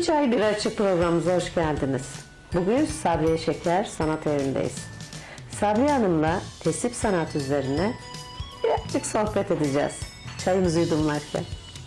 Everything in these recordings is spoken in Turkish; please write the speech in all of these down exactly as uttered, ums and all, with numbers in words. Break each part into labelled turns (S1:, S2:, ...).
S1: Çay Bir Açık programımıza hoş geldiniz. Bugün Sabriye Şeker Sanat Evi'ndeyiz. Sabriye Hanım'la tesip sanat üzerine birazcık sohbet edeceğiz. Çayımızı yudumlarken.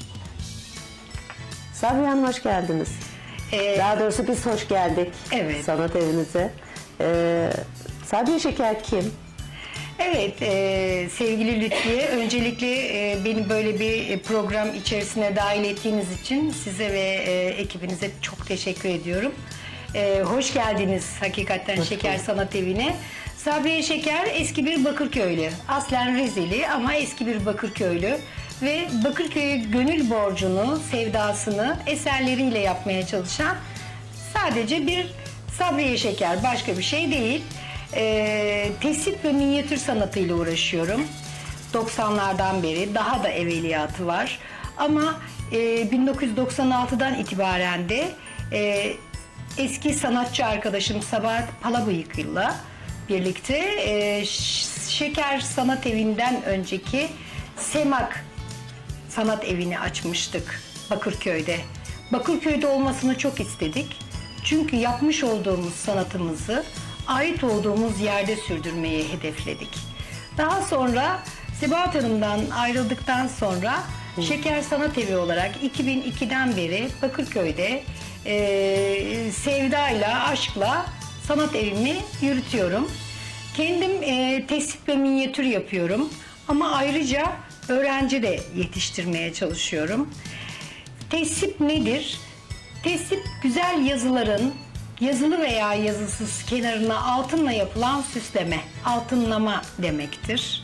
S1: Sabriye Hanım hoş geldiniz. Ee, Daha doğrusu biz hoş geldik
S2: evet.
S1: sanat evinize. Ee, Sabriye Şeker kim?
S2: Evet, e, sevgili Lütfiye, öncelikle e, beni böyle bir program içerisine dahil ettiğiniz için size ve e, ekibinize çok teşekkür ediyorum. E, hoş geldiniz hakikaten hoş Şeker bulduk. Sanat Evi'ne. Sabriye Şeker eski bir Bakırköylü, aslen Rizeli ama eski bir Bakırköylü ve Bakırköy'e gönül borcunu, sevdasını eserleriyle yapmaya çalışan sadece bir Sabriye Şeker, başka bir şey değil. E, tesip ve minyatür sanatıyla uğraşıyorum. doksanlardan beri, daha da evveliyatı var. Ama e, bin dokuz yüz doksan altıdan itibaren de e, eski sanatçı arkadaşım Sabahat Palabıyık'la birlikte e, Şeker Sanat Evi'nden önceki Semak Sanat Evi'ni açmıştık Bakırköy'de. Bakırköy'de olmasını çok istedik. Çünkü yapmış olduğumuz sanatımızı ait olduğumuz yerde sürdürmeyi hedefledik. Daha sonra Sebahat Hanım'dan ayrıldıktan sonra Hı. Şeker Sanat Evi olarak iki bin ikiden beri Bakırköy'de e, sevdayla, aşkla sanat evimi yürütüyorum. Kendim e, tesip ve minyatür yapıyorum ama ayrıca öğrenci de yetiştirmeye çalışıyorum. Tesip nedir? Tesip güzel yazıların yazılı veya yazısız kenarına altınla yapılan süsleme, altınlama demektir.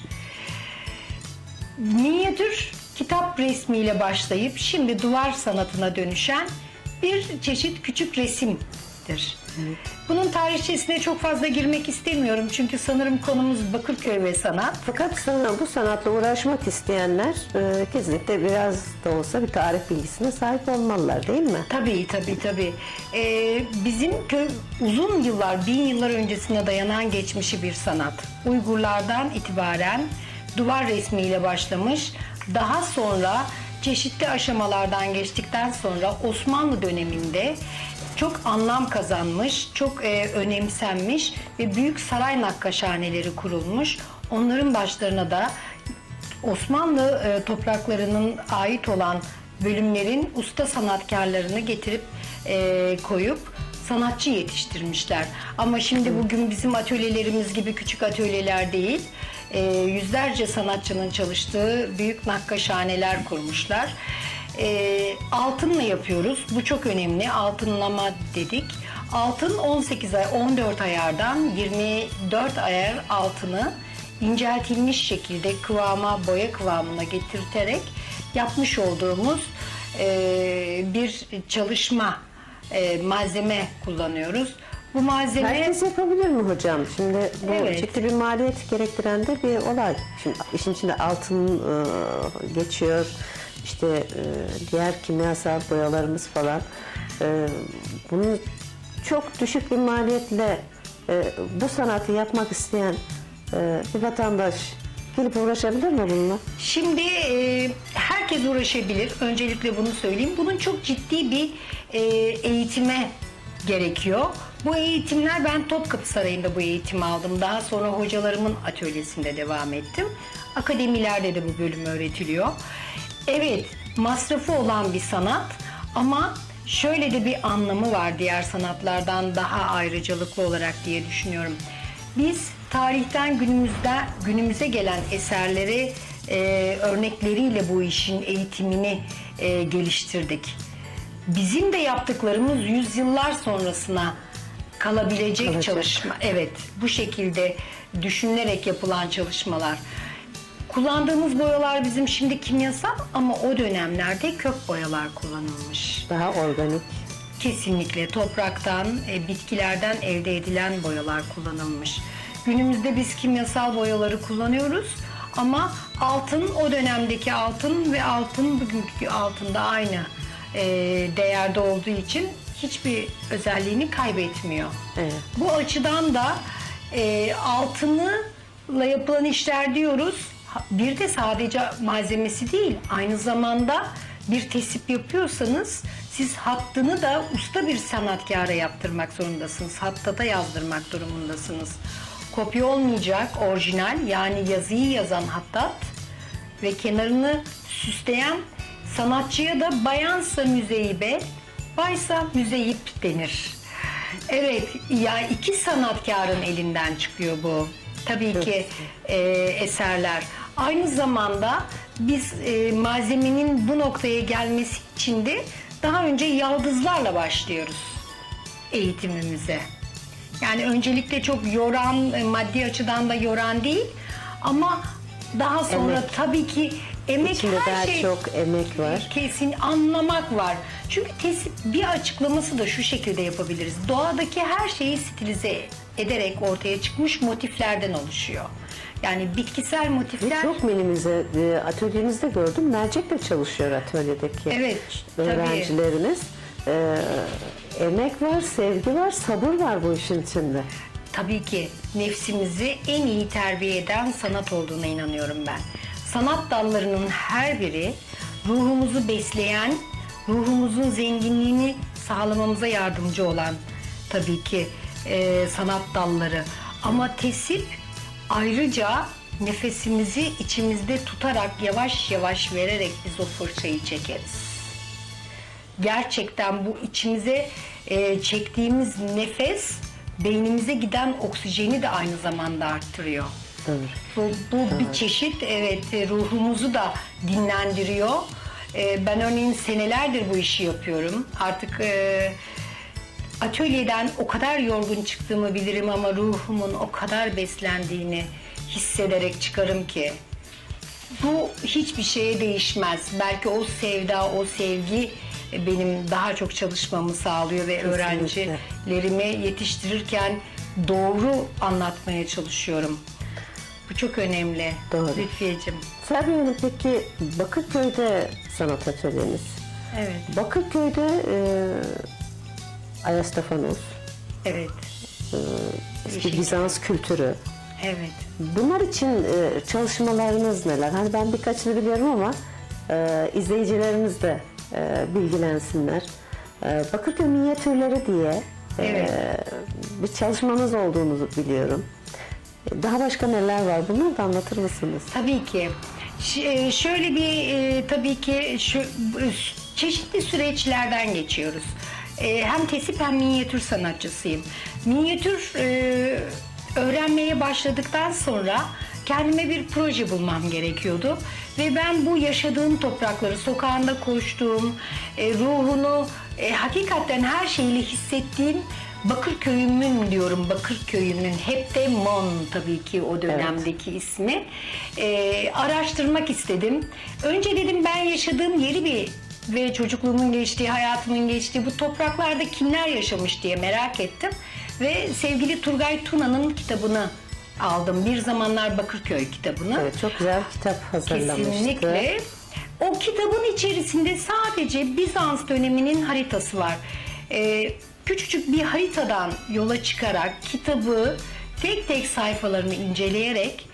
S2: Minyatür, kitap resmiyle başlayıp şimdi duvar sanatına dönüşen bir çeşit küçük resimdir. Bunun tarihçesine çok fazla girmek istemiyorum çünkü sanırım konumuz Bakırköy ve sanat.
S1: Fakat sanırım bu sanatla uğraşmak isteyenler e, kesinlikle biraz da olsa bir tarih bilgisine sahip olmalılar değil mi?
S2: Tabii tabii tabii. Ee, bizim köy uzun yıllar, bin yıllar öncesine dayanan geçmişi bir sanat. Uygurlardan itibaren duvar resmiyle başlamış. Daha sonra çeşitli aşamalardan geçtikten sonra Osmanlı döneminde çok anlam kazanmış, çok e, önemsenmiş ve büyük saray nakkaşhaneleri kurulmuş. Onların başlarına da Osmanlı e, topraklarının ait olan bölümlerin usta sanatkarlarını getirip e, koyup sanatçı yetiştirmişler. Ama şimdi bugün bizim atölyelerimiz gibi küçük atölyeler değil, e, yüzlerce sanatçının çalıştığı büyük nakkaşhaneler kurmuşlar. E, altınla yapıyoruz. Bu çok önemli. Altınlama dedik. Altın on sekiz ay, on dört ayardan yirmi dört ayar altını inceltilmiş şekilde kıvama, boya kıvamına getirterek yapmış olduğumuz e, bir çalışma, e, malzeme kullanıyoruz. Bu malzeme...
S1: Herkes yapabilir mi hocam? Şimdi bu
S2: evet.
S1: ciddi bir maliyet gerektiren de bir olay. Şimdi işin içinde altın e, geçiyor, işte e, diğer kimyasal boyalarımız falan. E, bunu çok düşük bir maliyetle e, bu sanatı yapmak isteyen e, bir vatandaş gelip uğraşabilir mi bununla?
S2: Şimdi e, herkes uğraşabilir. Öncelikle bunu söyleyeyim. Bunun çok ciddi bir e, eğitime gerekiyor. Bu eğitimler, ben Topkapı Sarayı'nda bu eğitimi aldım. Daha sonra hocalarımın atölyesinde devam ettim. Akademilerde de bu bölüm öğretiliyor. Evet, masrafı olan bir sanat ama şöyle de bir anlamı var diğer sanatlardan daha ayrıcalıklı olarak diye düşünüyorum. Biz tarihten günümüzde günümüze gelen eserleri e, örnekleriyle bu işin eğitimini e, geliştirdik. Bizim de yaptıklarımız yüzyıllar sonrasına kalabilecek Kalacak. çalışma. Evet, bu şekilde düşünülerek yapılan çalışmalar. Kullandığımız boyalar bizim şimdi kimyasal ama o dönemlerde kök boyalar kullanılmış.
S1: Daha organik.
S2: Kesinlikle topraktan, e, bitkilerden elde edilen boyalar kullanılmış. Günümüzde biz kimyasal boyaları kullanıyoruz ama altın, o dönemdeki altın ve altın bugünkü altında aynı e, değerde olduğu için hiçbir özelliğini kaybetmiyor.
S1: Evet.
S2: Bu açıdan da e, altınla yapılan işler diyoruz. Bir de sadece malzemesi değil, aynı zamanda bir tesip yapıyorsanız Siz hattını da usta bir sanatkara yaptırmak zorundasınız. Hatta da yazdırmak durumundasınız. Kopya olmayacak, orijinal, yani yazıyı yazan hattat ve kenarını süsleyen sanatçıya da bayansa müzeyyibe, baysa müzeyyip denir. Evet, ya iki sanatkarın elinden çıkıyor bu. Tabii ki e, eserler. Aynı zamanda biz e, malzemenin bu noktaya gelmesi için de daha önce yaldızlarla başlıyoruz eğitimimize. Yani öncelikle çok yoran, e, maddi açıdan da yoran değil ama daha sonra
S1: Emek.
S2: tabii ki emek,
S1: İçinde
S2: her
S1: daha
S2: şey
S1: çok emek var.
S2: kesin anlamak var. Çünkü tesip bir açıklaması da şu şekilde yapabiliriz. Doğadaki her şeyi stilize ederek ortaya çıkmış motiflerden oluşuyor. Yani bitkisel
S1: Ve
S2: motifler.
S1: çok minimize, e, atölyenizde gördüm. Mercekle çalışıyor atölyedeki
S2: Evet, tabii.
S1: öğrencileriniz. E, emek var, sevgi var, sabır var bu işin içinde.
S2: Tabii ki nefsimizi en iyi terbiye eden sanat olduğuna inanıyorum ben. Sanat dallarının her biri ruhumuzu besleyen, ruhumuzun zenginliğini sağlamamıza yardımcı olan tabii ki e, sanat dalları. Ama tesip ayrıca nefesimizi içimizde tutarak yavaş yavaş vererek biz o fırçayı çekeriz. Gerçekten bu içimize e, çektiğimiz nefes beynimize giden oksijeni de aynı zamanda arttırıyor.
S1: Doğru.
S2: Bu, bu bir çeşit evet e, ruhumuzu da dinlendiriyor. E, ben örneğin senelerdir bu işi yapıyorum. Artık e, atölyeden o kadar yorgun çıktığımı bilirim ama ruhumun o kadar beslendiğini hissederek çıkarım ki bu hiçbir şeye değişmez. Belki o sevda, o sevgi benim daha çok çalışmamı sağlıyor ve
S1: Kesinlikle.
S2: öğrencilerimi yetiştirirken doğru anlatmaya çalışıyorum. Bu çok önemli.
S1: Doğru.
S2: Lütfiyeciğim.
S1: Serbiye Hanım, peki Bakırköy'de sanat atölyeniz.
S2: Evet.
S1: Bakırköy'de e, Ayastafanos,
S2: Evet.
S1: e, eski
S2: Yeşil.
S1: Bizans kültürü.
S2: Evet.
S1: Bunlar için e, çalışmalarınız neler? Hani ben birkaçını biliyorum ama e, izleyicilerimiz de e, bilgilensinler. E, Bakırköy minyatürleri diye e,
S2: Evet.
S1: bir çalışmanız olduğunu biliyorum. E, Daha başka neler var? Bunları da anlatır mısınız?
S2: Tabii ki. Ş- e, şöyle bir e, tabii ki şu bu- çeşitli süreçlerden geçiyoruz. E, hem tesip hem minyatür sanatçısıyım. Minyatür e, öğrenmeye başladıktan sonra kendime bir proje bulmam gerekiyordu ve ben bu yaşadığım toprakları, sokağında koştuğum, e, ruhunu e, hakikaten her şeyle hissettiğim Bakırköy'ümün diyorum, Bakırköy'ümün hep de Mon tabii ki o dönemdeki ismi. Ee, araştırmak istedim. Önce dedim ben yaşadığım yeri bir ve çocukluğumun geçtiği, hayatımın geçtiği bu topraklarda kimler yaşamış diye merak ettim. Ve sevgili Turgay Tuna'nın kitabını aldım. Bir Zamanlar Bakırköy kitabını.
S1: Evet, çok güzel kitap hazırlamıştı.
S2: Kesinlikle. O kitabın içerisinde sadece Bizans döneminin haritası var. Ee, küçücük bir haritadan yola çıkarak kitabı tek tek sayfalarını inceleyerek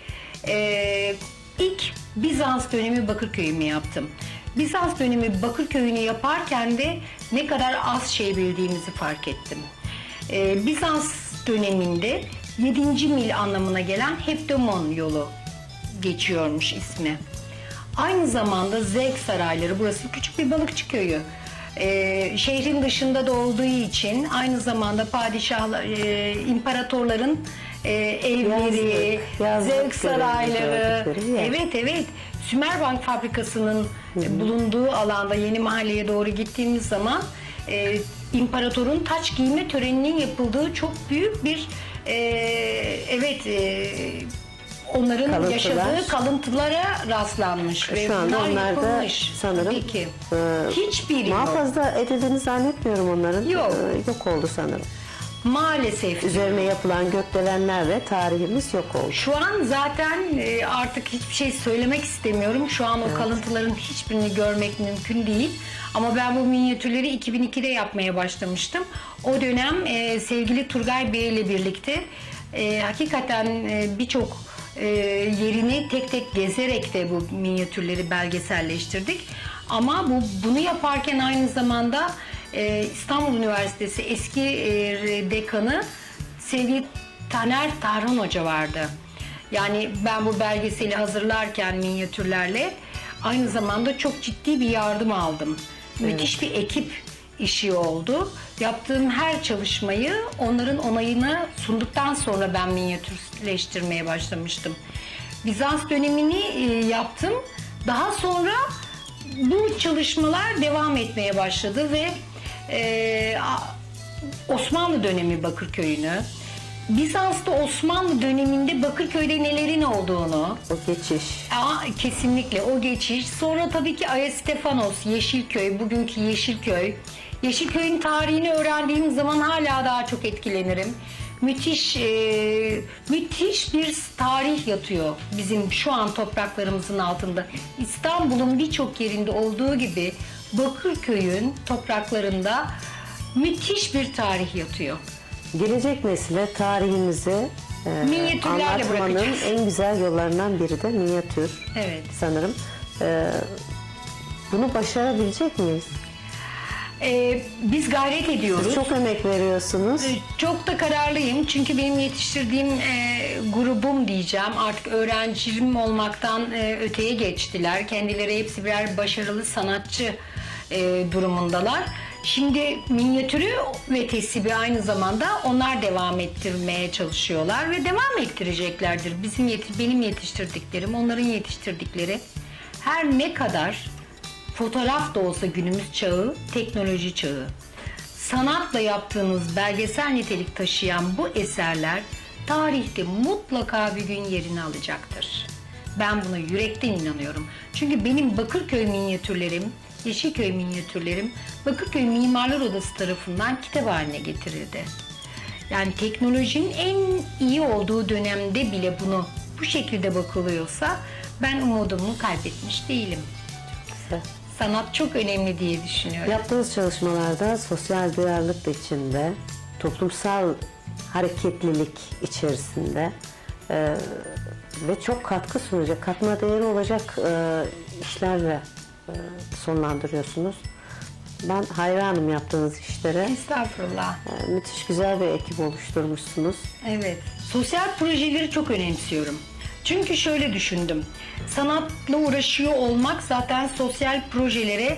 S2: e, ilk Bizans dönemi Bakırköy'ümü yaptım. Bizans dönemi Bakırköy'ünü yaparken de ne kadar az şey bildiğimizi fark ettim. Ee, Bizans döneminde yedinci mil anlamına gelen Heptomon yolu geçiyormuş ismi. Aynı zamanda Zevk Sarayları, burası küçük bir balıkçı köyü. Ee, şehrin dışında da olduğu için aynı zamanda padişahlar, e, imparatorların e, evleri,
S1: Yazlık, yazlık
S2: zevk sarayları,
S1: gördükleri yer.
S2: evet evet, Sümerbank fabrikasının e, bulunduğu alanda Yeni Mahalle'ye doğru gittiğimiz zaman e, imparatorun taç giyme töreninin yapıldığı çok büyük bir e, evet e, onların
S1: Kalıntılar.
S2: yaşadığı kalıntılara rastlanmış ve
S1: Şu anda
S2: bunlar
S1: onlar da
S2: yapılmış.
S1: sanırım
S2: Tabii ki.
S1: e,
S2: Hiçbiri yok.
S1: muhafaza edildiğini zannetmiyorum onların.
S2: Yok.
S1: E, yok oldu sanırım.
S2: Maalesef.
S1: Üzerine yapılan gökdelenler ve tarihimiz yok oldu.
S2: Şu an zaten e, artık hiçbir şey söylemek istemiyorum. Şu an o kalıntıların hiçbirini görmek mümkün değil. Ama ben bu minyatürleri iki bin ikide yapmaya başlamıştım. O dönem e, sevgili Turgay Bey ile birlikte e, hakikaten e, birçok e, yerini tek tek gezerek de bu minyatürleri belgeselleştirdik. Ama bu bunu yaparken aynı zamanda e, İstanbul Üniversitesi eski e, dekanı sevgili Taner Tarhan Hoca vardı. Yani ben bu belgeseli hazırlarken minyatürlerle aynı zamanda çok ciddi bir yardım aldım. Evet. Müthiş bir ekip işi oldu. Yaptığım her çalışmayı onların onayına sunduktan sonra ben minyatürleştirmeye başlamıştım. Bizans dönemini e, yaptım. Daha sonra bu çalışmalar devam etmeye başladı ve e, Osmanlı dönemi Bakırköy'ünü, Bizans'ta Osmanlı döneminde Bakırköy'de nelerin olduğunu,
S1: o geçiş.
S2: Aa, kesinlikle o geçiş. Sonra tabii ki Ayasstefanos, Yeşilköy, bugünkü Yeşilköy. Yeşilköy'ün tarihini öğrendiğim zaman hala daha çok etkilenirim. Müthiş, e, müthiş bir tarih yatıyor bizim şu an topraklarımızın altında. İstanbul'un birçok yerinde olduğu gibi Bakırköy'ün topraklarında müthiş bir tarih yatıyor.
S1: Gelecek nesile tarihimizi e, anlatmanın en güzel yollarından biri de minyatür.
S2: Evet.
S1: Sanırım. E, bunu başarabilecek miyiz?
S2: Ee, biz gayret ediyoruz.
S1: Siz çok emek veriyorsunuz.
S2: Ee, çok da kararlıyım. Çünkü benim yetiştirdiğim e, grubum diyeceğim. Artık öğrencim olmaktan e, öteye geçtiler. Kendileri hepsi birer başarılı sanatçı e, durumundalar. Şimdi minyatürü ve tesibi aynı zamanda onlar devam ettirmeye çalışıyorlar ve devam ettireceklerdir. Bizim yeti, benim yetiştirdiklerim, onların yetiştirdikleri her ne kadar fotoğraf da olsa günümüz çağı, teknoloji çağı. Sanatla yaptığınız belgesel nitelik taşıyan bu eserler tarihte mutlaka bir gün yerini alacaktır. Ben buna yürekten inanıyorum. Çünkü benim Bakırköy minyatürlerim, Yeşilköy minyatürlerim Bakırköy Mimarlar Odası tarafından kitap haline getirildi. Yani teknolojinin en iyi olduğu dönemde bile bunu bu şekilde bakılıyorsa ben umudumu kaybetmiş değilim.
S1: Güzel.
S2: Sanat çok önemli diye düşünüyorum.
S1: Yaptığınız çalışmalarda sosyal duyarlılık da içinde, toplumsal hareketlilik içerisinde e, ve çok katkı sunacak, katma değeri olacak e, işlerle e, sonlandırıyorsunuz. Ben hayranım yaptığınız işlere.
S2: Estağfurullah.
S1: E, müthiş güzel bir ekip oluşturmuşsunuz.
S2: Evet. Sosyal projeleri çok önemsiyorum. Çünkü şöyle düşündüm. Sanatla uğraşıyor olmak zaten sosyal projelere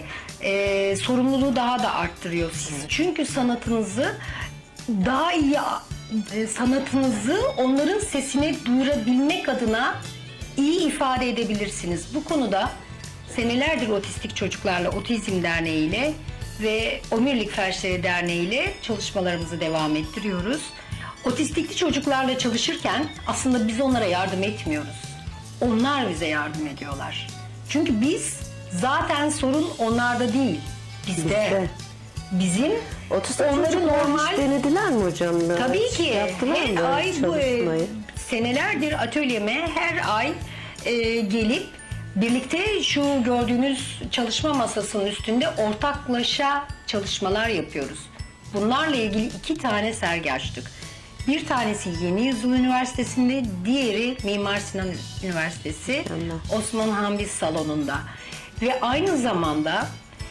S2: e, sorumluluğu daha da arttırıyor siz. Evet. Çünkü sanatınızı daha iyi e, sanatınızı onların sesine duyurabilmek adına iyi ifade edebilirsiniz. Bu konuda senelerdir Otistik Çocuklarla Otizm Derneği ile ve Omurilik Felçleri Derneği ile çalışmalarımızı devam ettiriyoruz. Otistikli çocuklarla çalışırken aslında biz onlara yardım etmiyoruz. Onlar bize yardım ediyorlar. Çünkü biz zaten sorun onlarda değil, bizde. bizde. Bizim
S1: Otistik
S2: onları normal
S1: denediler mi hocam?
S2: Tabii ki.
S1: Yaptılar
S2: her
S1: mı
S2: ay bu e, senelerdir atölyeme her ay e, gelip birlikte şu gördüğünüz çalışma masasının üstünde ortaklaşa çalışmalar yapıyoruz. Bunlarla ilgili iki tane sergi açtık. Bir tanesi Yeni Yüzyıl Üniversitesi'nde, diğeri Mimar Sinan Üniversitesi Allah. Osman Hamdi Salonu'nda. Ve aynı zamanda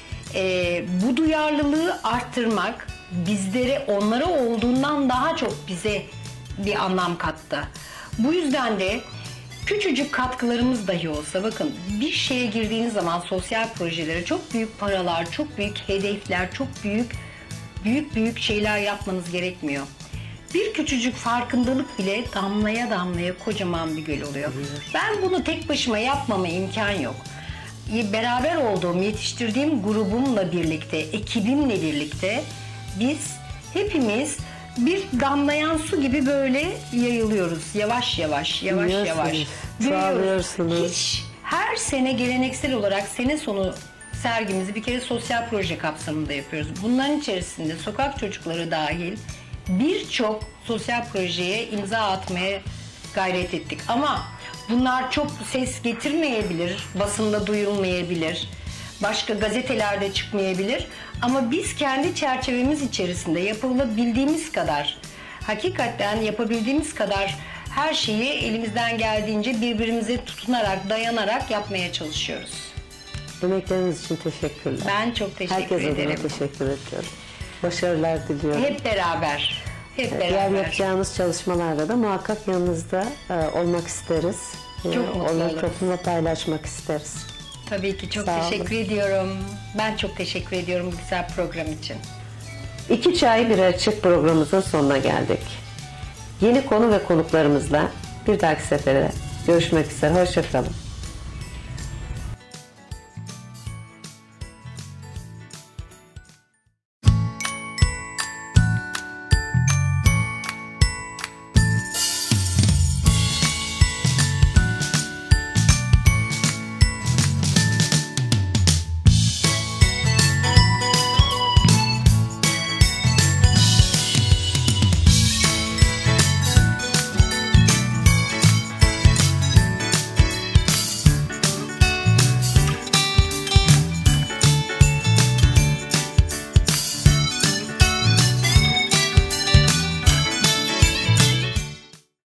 S2: e, bu duyarlılığı arttırmak bizlere, onlara olduğundan daha çok bize bir anlam kattı. Bu yüzden de küçücük katkılarımız dahi olsa, bakın bir şeye girdiğiniz zaman sosyal projelere çok büyük paralar, çok büyük hedefler, çok büyük büyük büyük şeyler yapmanız gerekmiyor. Bir küçücük farkındalık bile damlaya damlaya kocaman bir göl oluyor. Ben bunu tek başıma yapmama imkan yok. Beraber olduğum, yetiştirdiğim grubumla birlikte, ekibimle birlikte biz hepimiz bir damlayan su gibi böyle yayılıyoruz. Yavaş yavaş, yavaş yavaş.
S1: Büyüyoruz.
S2: Hiç her sene geleneksel olarak sene sonu sergimizi bir kere sosyal proje kapsamında yapıyoruz. Bunların içerisinde sokak çocukları dahil birçok sosyal projeye imza atmaya gayret ettik. Ama bunlar çok ses getirmeyebilir, basında duyulmayabilir, başka gazetelerde çıkmayabilir. Ama biz kendi çerçevemiz içerisinde yapılabildiğimiz kadar, hakikaten yapabildiğimiz kadar her şeyi elimizden geldiğince birbirimize tutunarak, dayanarak yapmaya çalışıyoruz.
S1: Emekleriniz için teşekkürler.
S2: Ben çok teşekkür
S1: Herkes
S2: ederim.
S1: adına teşekkür ediyorum. Başarılar diliyorum.
S2: Hep beraber. Hep
S1: Diğer
S2: beraber.
S1: yapacağınız çalışmalarda da muhakkak yanınızda e, olmak isteriz. E,
S2: Çok mutlu
S1: onları
S2: oluruz.
S1: toplumla paylaşmak isteriz.
S2: Tabii ki çok
S1: Sağ olun.
S2: teşekkür ediyorum. Ben çok teşekkür ediyorum bu güzel program için.
S1: İki Çay Bir Açık programımızın sonuna geldik. Yeni konu ve konuklarımızla bir dahaki sefere görüşmek üzere. Hoşça kalın.